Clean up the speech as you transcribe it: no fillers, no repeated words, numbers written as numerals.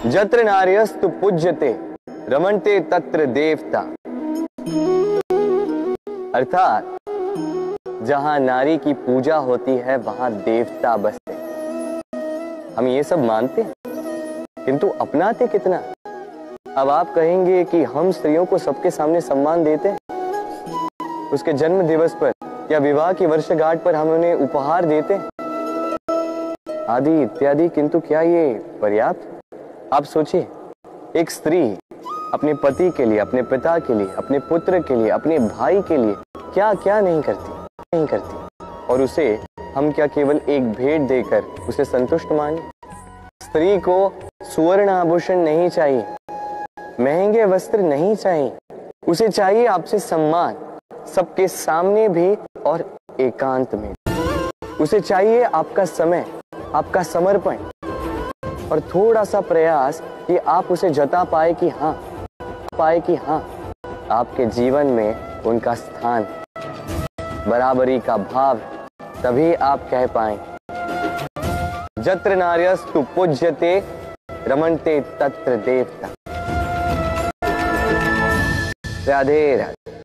जत्र नार्यस्तु पूज्यते रमन्ते तत्र देवता। अर्थात जहां नारी की पूजा होती है वहां देवता बसते। हम ये सब मानते हैं किंतु अपनाते कितना? अब आप कहेंगे कि हम स्त्रियों को सबके सामने सम्मान देते हैं, उसके जन्म दिवस पर या विवाह की वर्षगांठ पर हम उन्हें उपहार देते हैं आदि इत्यादि, किंतु क्या ये पर्याप्त? आप सोचिए, एक स्त्री अपने पति के लिए, अपने पिता के लिए, अपने पुत्र के लिए, अपने भाई के लिए क्या क्या नहीं करती, और उसे हम क्या केवल एक भेंट देकर उसे संतुष्ट माने? स्त्री को सुवर्ण आभूषण नहीं चाहिए, महंगे वस्त्र नहीं चाहिए, उसे चाहिए आपसे सम्मान, सबके सामने भी और एकांत में। उसे चाहिए आपका समय, आपका समर्पण और थोड़ा सा प्रयास कि आप उसे जता पाए कि हाँ आपके जीवन में उनका स्थान, बराबरी का भाव। तभी आप कह पाए जत्र नार्यस्तु पूज्यते रमन्ते तत्र देवता। राधे राधे।